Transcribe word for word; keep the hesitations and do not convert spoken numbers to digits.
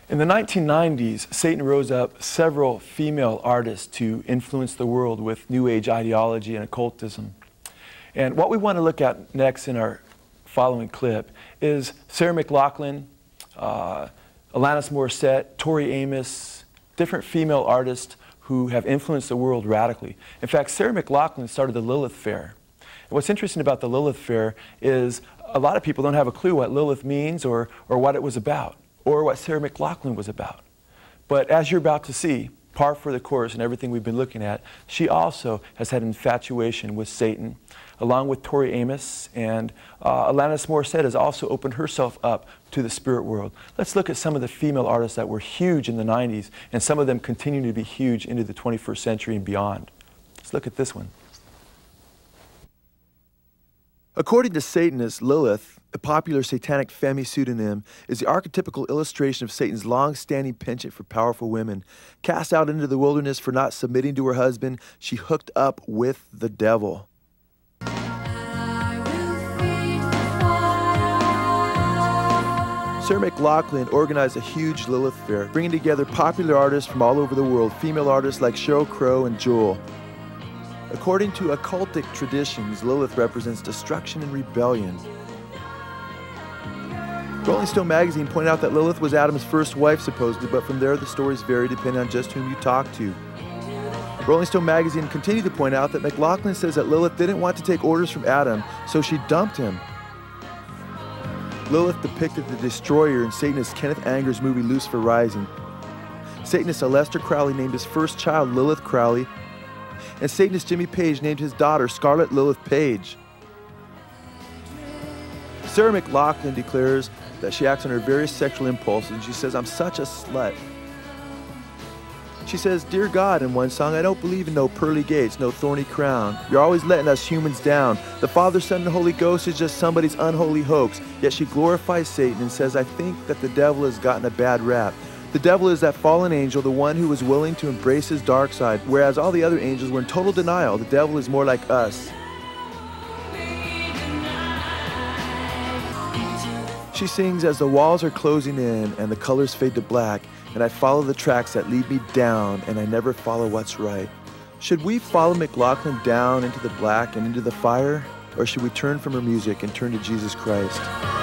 In the nineteen nineties, Satan rose up several female artists to influence the world with New Age ideology and occultism. And what we want to look at next in our following clip is Sarah McLachlan, uh, Alanis Morissette, Tori Amos, different female artists who have influenced the world radically. In fact, Sarah McLachlan started the Lilith Fair. And what's interesting about the Lilith Fair is a lot of people don't have a clue what Lilith means or, or what it was about, or what Sarah McLachlan was about. But as you're about to see, par for the course and everything we've been looking at, she also has had infatuation with Satan, along with Tori Amos, and uh, Alanis Morissette has also opened herself up to the spirit world. Let's look at some of the female artists that were huge in the nineties, and some of them continue to be huge into the twenty-first century and beyond. Let's look at this one. According to Satanist, Lilith, a popular satanic femme pseudonym, is the archetypical illustration of Satan's long-standing penchant for powerful women. Cast out into the wilderness for not submitting to her husband, she hooked up with the devil. Sarah McLachlan organized a huge Lilith Fair, bringing together popular artists from all over the world, female artists like Sheryl Crow and Jewel. According to occultic traditions, Lilith represents destruction and rebellion. Rolling Stone magazine pointed out that Lilith was Adam's first wife, supposedly, but from there the stories vary depending on just whom you talk to. Rolling Stone magazine continued to point out that McLachlan says that Lilith didn't want to take orders from Adam, so she dumped him. Lilith depicted the destroyer in Satanist Kenneth Anger's movie Lucifer Rising. Satanist Aleister Crowley named his first child Lilith Crowley, and Satanist Jimmy Page named his daughter Scarlet Lilith Page. Sarah McLachlan declares that she acts on her various sexual impulses, and she says, "I'm such a slut." She says, "Dear God," in one song, "I don't believe in no pearly gates, no thorny crown. You're always letting us humans down. The Father, Son, and Holy Ghost is just somebody's unholy hoax." Yet she glorifies Satan and says, "I think that the devil has gotten a bad rap. The devil is that fallen angel, the one who was willing to embrace his dark side, whereas all the other angels were in total denial. The devil is more like us." She sings, "As the walls are closing in and the colors fade to black, and I follow the tracks that lead me down, and I never follow what's right." Should we follow McLachlan down into the black and into the fire, or should we turn from her music and turn to Jesus Christ?